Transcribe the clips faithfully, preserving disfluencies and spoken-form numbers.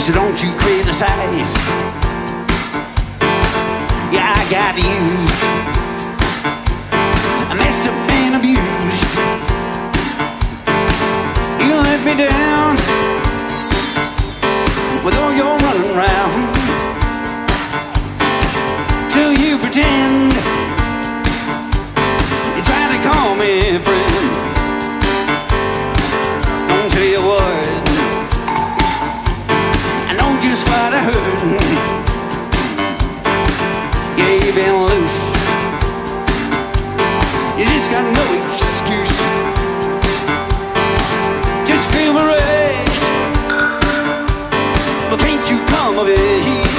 So don't you criticize. Yeah, I got used. I messed up and abused. You let me down with all your running around. So you pretend you're trying to call me friend. Don't tell you what, I know just what I heard. Yeah, you've been loose. You just got no excuse. Just feel my rage. But can't you come of age?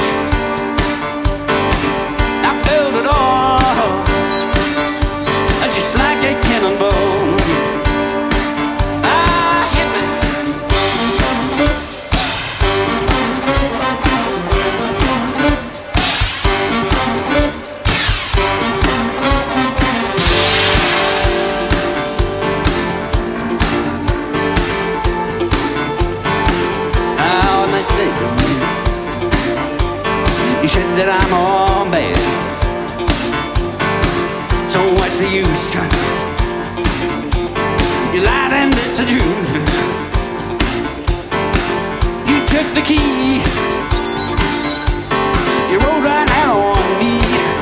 I felt it all, just like a cannonball. Ah, hit me. You said that I'm all bad, so what's the use? You lied and it's the truth. You took the key, you rode right out on me.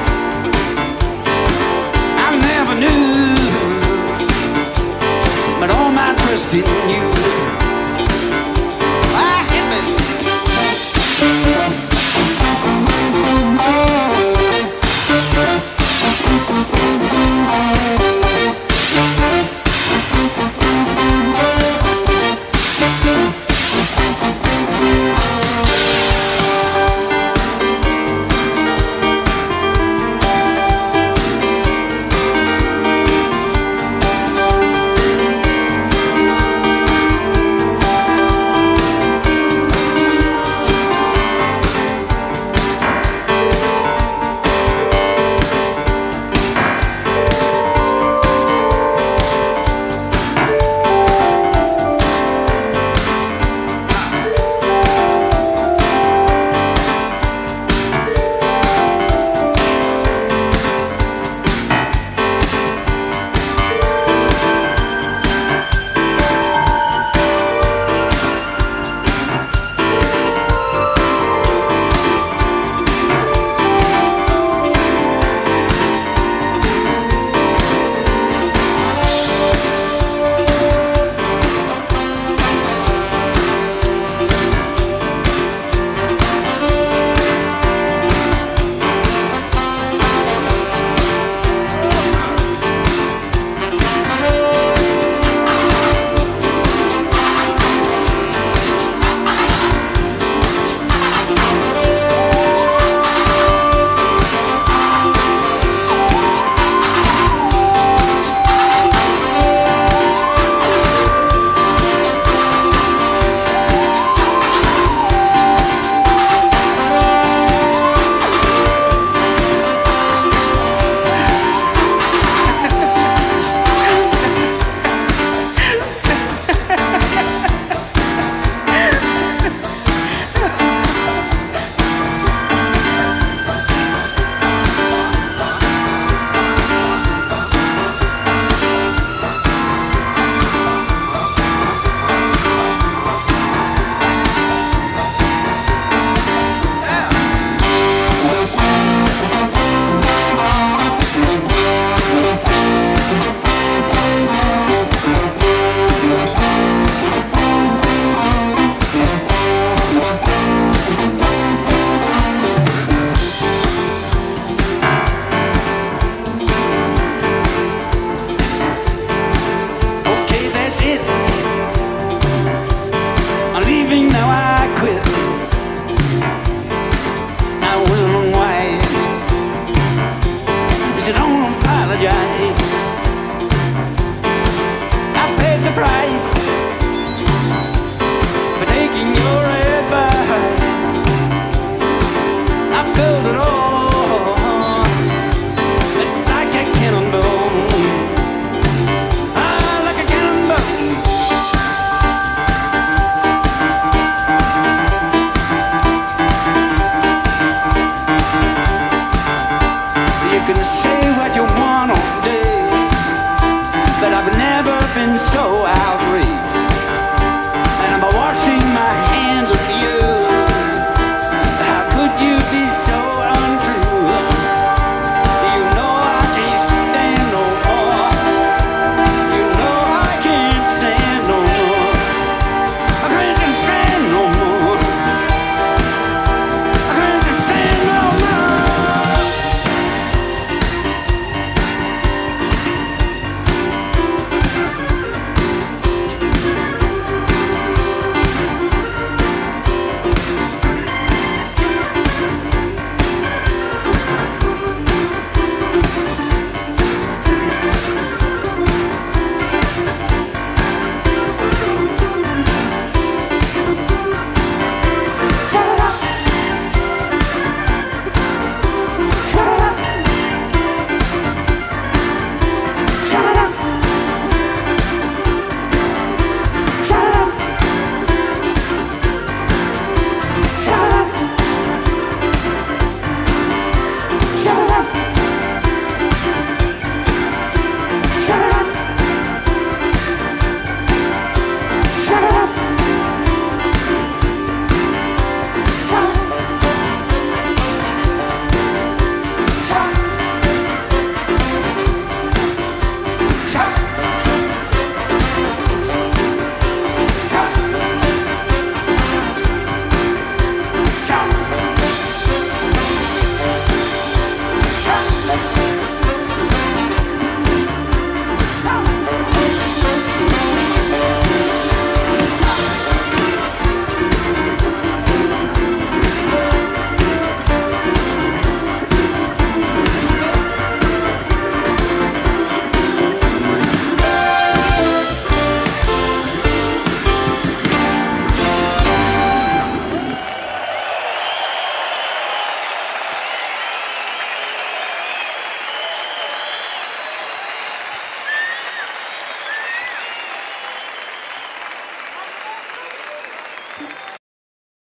I never knew, but all my trust in you. Ah, hit me. you.